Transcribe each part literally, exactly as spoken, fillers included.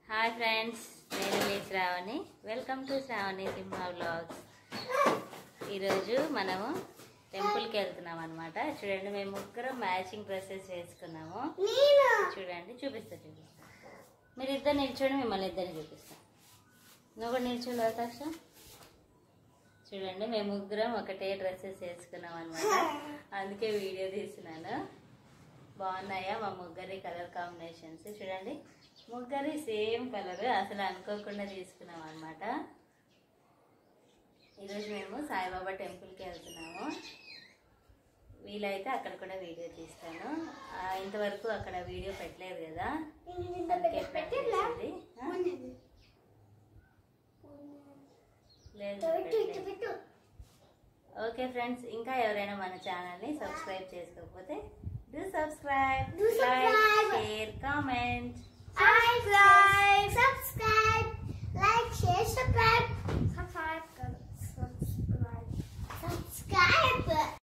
Hi friends, నేను మీ Sravani. Welcome to Sravani Simha vlogs. ఈరోజు మనము టెంపుల్కి వెళ్తున్నాం అనమాట. చూడండి, మేము ముగ్గురు మ్యాచింగ్ డ్రెస్సెస్ వేసుకున్నాము. చూడండి, చూపిస్తా చూపిస్తా మీరు ఇద్దరు నిల్చోండి, మిమ్మల్ని ఇద్దరిని చూపిస్తా. నువ్వు కూడా నిల్చోండి అవకాశ. చూడండి, మేము ముగ్గురం ఒకటే డ్రెస్సెస్ వేసుకున్నాం అనమాట. అందుకే వీడియో తీస్తున్నాను. బాగున్నాయా మా ముగ్గురి కలర్ కాంబినేషన్స్? చూడండి, ముగ్గురి సేమ్ కలర్, అసలు అనుకోకుండా తీసుకున్నాం అనమాట. ఈరోజు మేము సాయిబాబా టెంపుల్కి వెళ్తున్నాము. వీలైతే అక్కడ కూడా వీడియో తీస్తాను. ఇంతవరకు అక్కడ వీడియో పెట్టలేదు కదా, అందుకే పెట్టేసింది. లేదు. ఓకే ఫ్రెండ్స్, ఇంకా ఎవరైనా మన ఛానల్ని సబ్స్క్రైబ్ చేసుకోకపోతే do subscribe, like, share, comment. Subscribe, subscribe, like, share, subscribe, subscribe, subscribe, subscribe.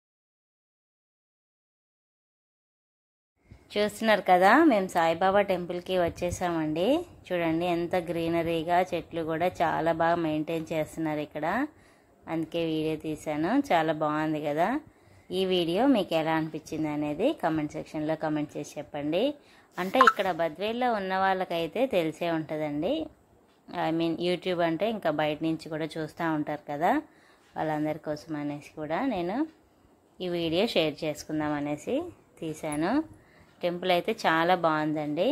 చూస్తున్నారు కదా, మేము సాయిబాబా టెంపుల్కి వచ్చేసామండి. చూడండి, ఎంత గ్రీనరీగా, చెట్లు కూడా చాలా బాగా మెయింటైన్ చేస్తున్నారు ఇక్కడ. అందుకే వీడియో తీశాను. చాలా బాగుంది కదా. ఈ వీడియో మీకు ఎలా అనిపించింది అనేది కమెంట్ సెక్షన్లో కమెంట్ చేసి చెప్పండి. అంటే ఇక్కడ బద్వేల్లో ఉన్న వాళ్ళకైతే తెలిసే ఉంటుందండి. ఐ మీన్ యూట్యూబ్ అంటే ఇంకా బయట నుంచి కూడా చూస్తూ ఉంటారు కదా, వాళ్ళందరి కోసం అనేసి కూడా నేను ఈ వీడియో షేర్ చేసుకుందాం అనేసి తీశాను. టెంపుల్ అయితే చాలా బాగుందండి.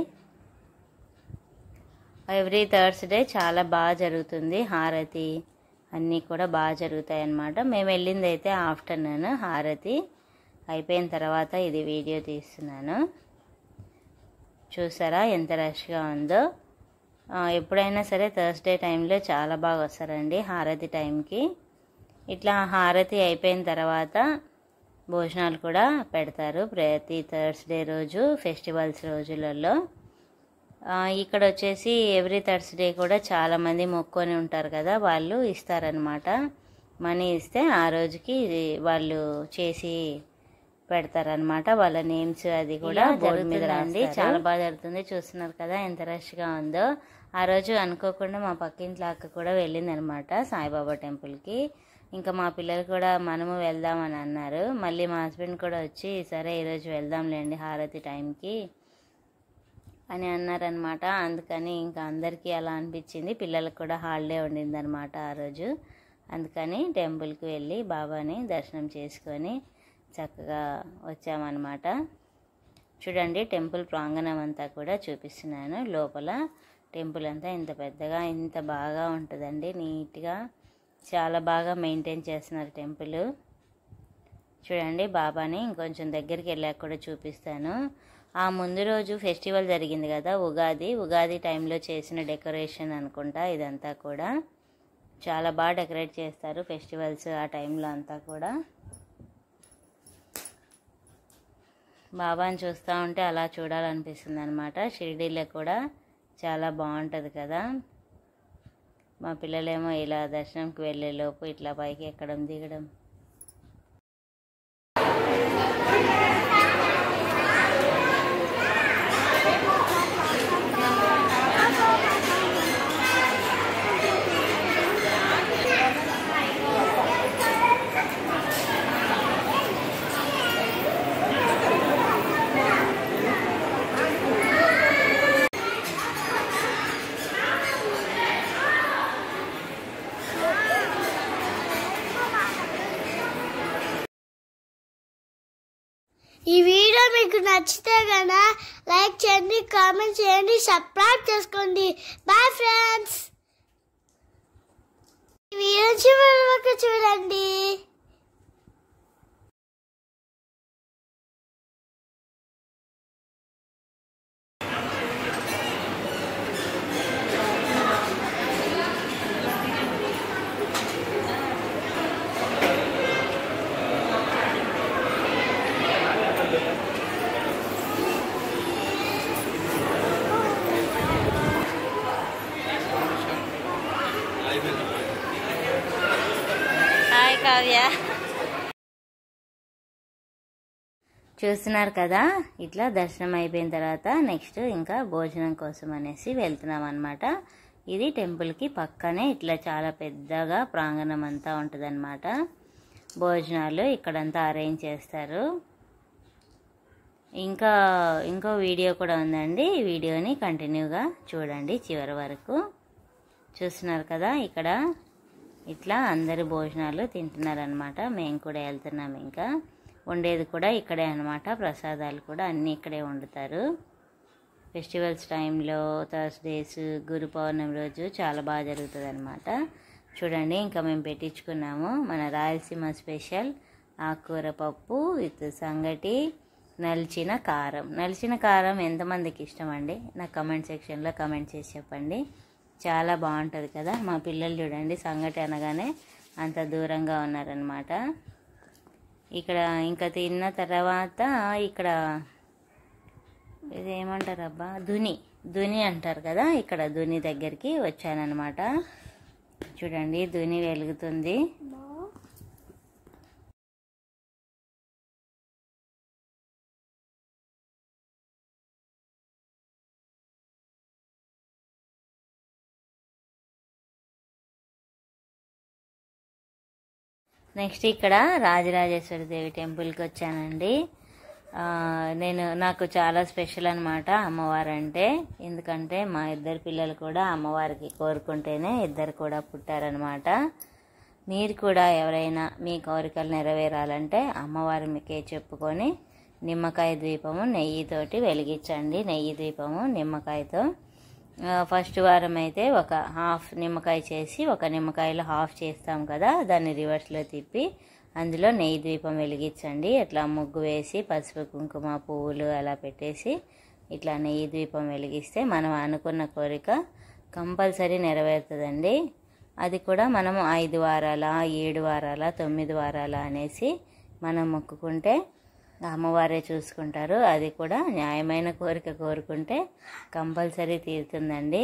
ఎవ్రీ థర్స్డే చాలా బాగా జరుగుతుంది. హారతి అన్నీ కూడా బాగా జరుగుతాయి అన్నమాట. మేము వెళ్ళింది అయితే ఆఫ్టర్నూన్. హారతి అయిపోయిన తర్వాత ఇది వీడియో తీస్తున్నాను. చూసారా ఎంత రష్గా ఉందో. ఎప్పుడైనా సరే థర్స్డే టైంలో చాలా బాగా వస్తారండి హారతి టైంకి. ఇట్లా హారతి అయిపోయిన తర్వాత భోజనాలు కూడా పెడతారు ప్రతి థర్స్డే రోజు, ఫెస్టివల్స్ రోజులలో. ఇక్కడ వచ్చేసి ఎవ్రీ థర్స్డే కూడా చాలామంది మొక్కొని ఉంటారు కదా, వాళ్ళు ఇస్తారనమాట. మనీ ఇస్తే ఆ రోజుకి వాళ్ళు చేసి పెడతారనమాట. వాళ్ళ నేమ్స్ అది కూడా బోర్డు మీద రాండి. చాలా బాగా జరుగుతుంది. చూస్తున్నారు కదా ఎంత రష్గా ఉందో. ఆ రోజు అనుకోకుండా మా పక్కింట్లో అక్క కూడా వెళ్ళింది అనమాట సాయిబాబా టెంపుల్కి. ఇంకా మా పిల్లలు కూడా మనము వెళ్దామని అన్నారు. మళ్ళీ మా హస్బెండ్ కూడా వచ్చి సరే ఈరోజు వెళ్దాంలేండి హారతి టైంకి అని అన్నారనమాట. అందుకని ఇంకా అందరికీ అలా అనిపించింది. పిల్లలకు కూడా హాలిడే ఉండింది అనమాట ఆ రోజు. అందుకని టెంపుల్కి వెళ్ళి బాబాని దర్శనం చేసుకొని చక్కగా వచ్చామన్నమాట. చూడండి, టెంపుల్ ప్రాంగణం అంతా కూడా చూపిస్తున్నాను. లోపల టెంపుల్ అంతా ఇంత పెద్దగా ఇంత బాగా ఉంటుందండి. నీట్గా చాలా బాగా మెయింటైన్ చేస్తున్నారు టెంపుల్. చూడండి, బాబాని ఇంకొంచెం దగ్గరికి వెళ్ళాక కూడా చూపిస్తాను. ఆ ముందు రోజు ఫెస్టివల్ జరిగింది కదా, ఉగాది ఉగాది టైంలో చేసిన డెకరేషన్ అనుకుంటా. ఇదంతా కూడా చాలా బాగా డెకరేట్ చేస్తారు ఫెస్టివల్స్ ఆ టైంలో అంతా కూడా. బాబాని చూస్తూ ఉంటే అలా చూడాలనిపిస్తుంది అనమాట. షిరిడీలో కూడా చాలా బాగుంటుంది కదా. మా పిల్లలేమో ఇలా దర్శనంకి వెళ్ళే లోపు ఇట్లా పైకి ఎక్కడం దిగడం. ఈ వీడియో మీకు నచ్చితే గనా లైక్ చేయండి, కామెంట్ చేయండి, సబ్స్క్రైబ్ చేసుకోండి. Bye friends. ఈ వీడియో చివరి వరకు చూడండి. హాయ్ కావ్య. చూస్తున్నారు కదా, ఇట్లా దర్శనం అయిపోయిన తర్వాత నెక్స్ట్ ఇంకా భోజనం కోసం అనేసి వెళ్తున్నాం అనమాట. ఇది టెంపుల్కి పక్కనే ఇట్లా చాలా పెద్దగా ప్రాంగణం అంతా ఉంటుంది అనమాట. భోజనాలు ఇక్కడంతా అరేంజ్ చేస్తారు. ఇంకా ఇంకో వీడియో కూడా ఉందండి, ఈ వీడియోని కంటిన్యూగా చూడండి చివరి వరకు. చూస్తున్నారు కదా, ఇక్కడ ఇట్లా అందరు భోజనాలు తింటున్నారనమాట. మేము కూడా వెళ్తున్నాం. ఇంకా వండేది కూడా ఇక్కడే అనమాట. ప్రసాదాలు కూడా అన్నీ ఇక్కడే వండుతారు. ఫెస్టివల్స్ టైంలో థర్స్డేస్, గురు పౌర్ణమి రోజు చాలా బాగా జరుగుతుంది అనమాట. చూడండి, ఇంకా మేము పెట్టించుకున్నాము మన రాయలసీమ స్పెషల్ ఆకుకూర పప్పు విత్ సంగటి, నలిచిన కారం. నలిచిన కారం ఎంతమందికి ఇష్టం అండి? నాకు కమెంట్ సెక్షన్లో కమెంట్ చేసి చెప్పండి. చాలా బాగుంటుంది కదా. మా పిల్లలు చూడండి, సంగటి అనగానే అంత దూరంగా ఉన్నారనమాట. ఇక్కడ ఇంకా తిన్న తర్వాత ఇక్కడ ఇదేమంటారు అబ్బా, ధుని ధుని అంటారు కదా, ఇక్కడ ధుని దగ్గరికి వచ్చానమాట. చూడండి, ధుని వెలుగుతుంది. నెక్స్ట్ ఇక్కడ రాజరాజేశ్వరి దేవి టెంపుల్కి వచ్చానండి. నేను నాకు చాలా స్పెషల్ అనమాట అమ్మవారు అంటే. ఎందుకంటే మా ఇద్దరు పిల్లలు కూడా అమ్మవారికి కోరుకుంటేనే ఇద్దరు కూడా పుట్టారనమాట. మీరు కూడా ఎవరైనా మీ కోరికలు నెరవేరాలంటే అమ్మవారి మీకే చెప్పుకొని నిమ్మకాయ ద్వీపము నెయ్యితోటి వెలిగించండి. నెయ్యి ద్వీపము నిమ్మకాయతో. ఫస్ట్ వారం అయితే ఒక హాఫ్ నిమ్మకాయ చేసి, ఒక నిమ్మకాయలో హాఫ్ చేస్తాం కదా, దాన్ని రివర్స్లో తిప్పి అందులో నెయ్యి ద్వీపం వెలిగించండి. ఇట్లా ముగ్గు వేసి పసుపు కుంకుమ పువ్వులు అలా పెట్టేసి ఇట్లా నెయ్యి ద్వీపం వెలిగిస్తే మనం అనుకున్న కోరిక కంపల్సరీ నెరవేరుతుందండి. అది కూడా మనము ఐదు వారాల, ఏడు వారాల, తొమ్మిది వారాల అనేసి మనం మొక్కుకుంటే అమ్మవారే చూసుకుంటారు. అది కూడా న్యాయమైన కోరిక కోరుకుంటే కంపల్సరీ తీరుతుందండి.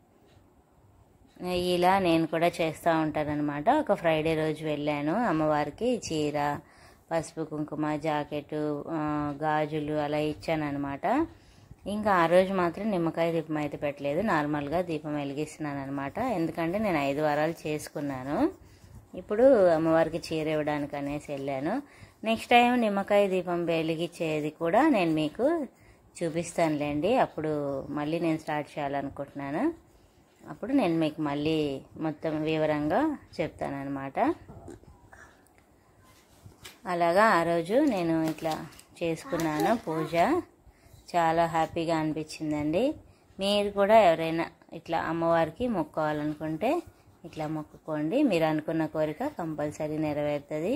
ఇలా నేను కూడా చేస్తూ ఉంటానన్నమాట. ఒక ఫ్రైడే రోజు వెళ్ళాను అమ్మవారికి చీర, పసుపు కుంకుమ, జాకెట్, గాజులు అలా ఇచ్చానమాట. ఇంకా ఆ రోజు మాత్రం నిమ్మకాయ దీపం అయితే పెట్టలేదు, నార్మల్గా దీపం వెలిగిస్తున్నాను అనమాట. ఎందుకంటే నేను ఐదు వారాలు చేసుకున్నాను. ఇప్పుడు అమ్మవారికి చీర ఇవ్వడానికి అనేసి వెళ్ళాను. నెక్స్ట్ టైం నిమ్మకాయ దీపం వెలిగించేది కూడా నేను మీకు చూపిస్తానులేండి. అప్పుడు మళ్ళీ నేను స్టార్ట్ చేయాలనుకుంటున్నాను. అప్పుడు నేను మీకు మళ్ళీ మొత్తం వివరంగా చెప్తానన్నమాట. అలాగా ఆ రోజు నేను ఇట్లా చేసుకున్నాను పూజ. చాలా హ్యాపీగా అనిపించిందండి. మీరు కూడా ఎవరైనా ఇట్లా అమ్మవారికి మొక్కోవాలనుకుంటే ఇట్లా మొక్కుకోండి. మీరు అనుకున్న కోరిక కంపల్సరీ నెరవేరుతుంది.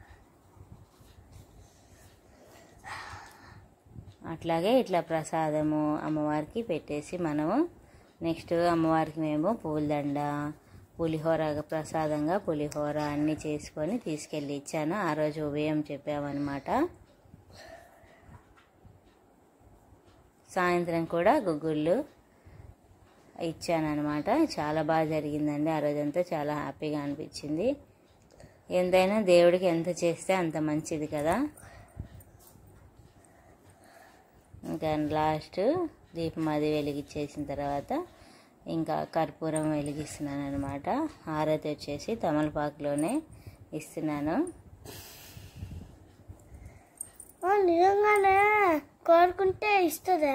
అట్లాగే ఇట్లా ప్రసాదము అమ్మవారికి పెట్టేసి మనము నెక్స్ట్ అమ్మవారికి మేము పూలదండ, పులిహోర ప్రసాదంగా పులిహోర అన్నీ చేసుకొని తీసుకెళ్ళి ఇచ్చాను. ఆ రోజు ఉదయం చెప్పామన్నమాట. సాయంత్రం కూడా గుగ్గుళ్ళు ఇచ్చానమాట. చాలా బాగా జరిగిందండి ఆ రోజంతా. చాలా హ్యాపీగా అనిపించింది. ఎంతైనా దేవుడికి ఎంత చేస్తే అంత మంచిది కదా. ఇంకా లాస్ట్ దీపం అది వెలిగించేసిన తర్వాత ఇంకా కర్పూరం వెలిగిస్తున్నాను అనమాట. హారతి వచ్చేసి తమలపాకులోనే ఇస్తున్నాను. నిజంగానే కోరుకుంటే ఇస్తుందా?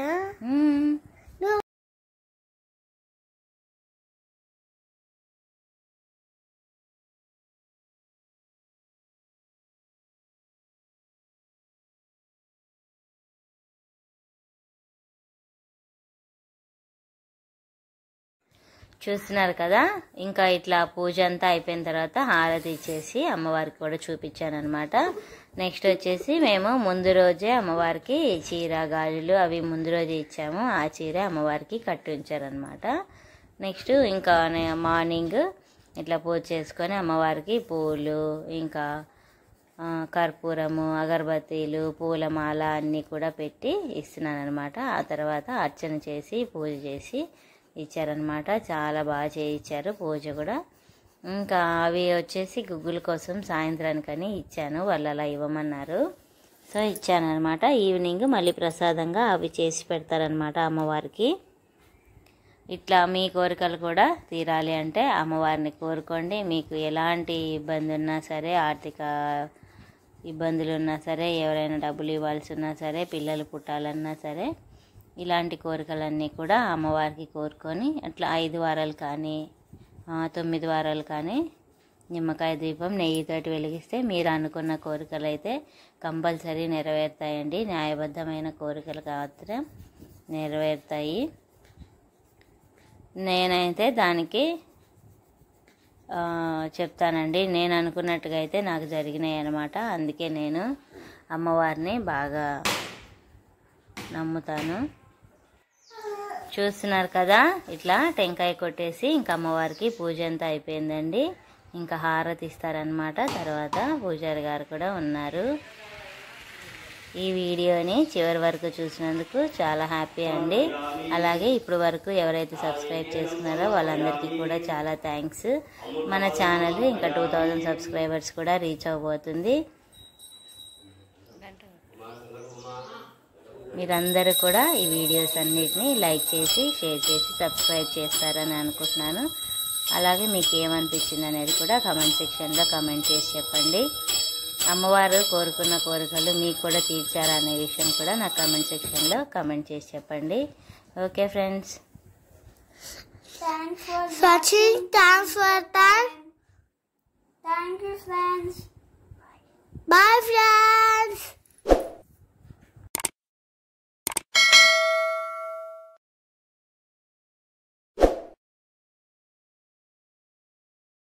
చూస్తున్నారు కదా, ఇంకా ఇట్లా పూజ అంతా అయిపోయిన తర్వాత హారతి ఇచ్చేసి అమ్మవారికి కూడా చూపించాను అనమాట. నెక్స్ట్ వచ్చేసి మేము ముందు రోజే అమ్మవారికి చీర, గాజులు అవి ముందు రోజే ఇచ్చాము. ఆ చీర అమ్మవారికి కట్టి ఉంచారనమాట. నెక్స్ట్ ఇంకా మార్నింగ్ ఇట్లా పూజ చేసుకొని అమ్మవారికి పూలు, ఇంకా కర్పూరము, అగరబత్తీలు, పూలమాల అన్నీ కూడా పెట్టి ఇస్తున్నాను అనమాట. ఆ తర్వాత అర్చన చేసి పూజ చేసి ఇచ్చారనమాట. చాలా బాగా చేయించారు పూజ కూడా. ఇంకా అవి వచ్చేసి గుగ్గుల కోసం సాయంత్రానికని ఇచ్చాను. వాళ్ళు అలా ఇవ్వమన్నారు. సో ఇచ్చానమాట. ఈవినింగ్ మళ్ళీ ప్రసాదంగా అవి చేసి పెడతారనమాట అమ్మవారికి. ఇట్లా మీ కోరికలు కూడా తీరాలి అంటే అమ్మవారిని కోరుకోండి. మీకు ఎలాంటి ఇబ్బంది ఉన్నా సరే, ఆర్థిక ఇబ్బందులు ఉన్నా సరే, ఎవరైనా డబ్బులు ఇవ్వాల్సి ఉన్నా సరే, పిల్లలు పుట్టాలన్నా సరే, ఇలాంటి కోరికలన్నీ కూడా అమ్మవారికి కోరుకొని అట్లా ఐదు వారాలు కానీ తొమ్మిది వారాలు కానీ నిమ్మకాయ దీపం నెయ్యితోటి వెలిగిస్తే మీరు అనుకున్న కోరికలు అయితే కంపల్సరీ నెరవేరుతాయండి. న్యాయబద్ధమైన కోరికలు మాత్రం నెరవేరుతాయి. నేనైతే దానికి చెప్తానండి, నేను అనుకున్నట్టుగా అయితే నాకు జరిగినాయి అన్నమాట. అందుకే నేను అమ్మవారిని బాగా నమ్ముతాను. చూస్తున్నారు కదా, ఇట్లా టెంకాయ కొట్టేసి ఇంకా అమ్మవారికి పూజ అంతా అయిపోయిందండి. ఇంకా హారతి ఇస్తారనమాట. తర్వాత పూజారి గారు కూడా ఉన్నారు. ఈ వీడియోని చివరి వరకు చూసినందుకు చాలా హ్యాపీ అండి. అలాగే ఇప్పుడు వరకు ఎవరైతే సబ్స్క్రైబ్ చేసుకున్నారో వాళ్ళందరికీ కూడా చాలా థ్యాంక్స్. మన ఛానల్ ఇంకా టూ థౌజండ్ సబ్స్క్రైబర్స్ కూడా రీచ్ అవబోతుంది. మీరందరూ కూడా ఈ వీడియోస్ అన్నిటిని లైక్ చేసి షేర్ చేసి సబ్స్క్రైబ్ చేస్తారని అనుకుంటున్నాను. అలాగే మీకు ఏమనిపించింది అనేది కూడా కామెంట్ సెక్షన్లో కామెంట్ చేసి చెప్పండి. అమ్మవారు కోరుకున్న కోరికలు మీకు కూడా తీర్చారా అనే విషయం కూడా నా కామెంట్ సెక్షన్లో కామెంట్ చేసి చెప్పండి. Okay friends, thanks for watching. Thanks for time. Thank you friends. Bye friends.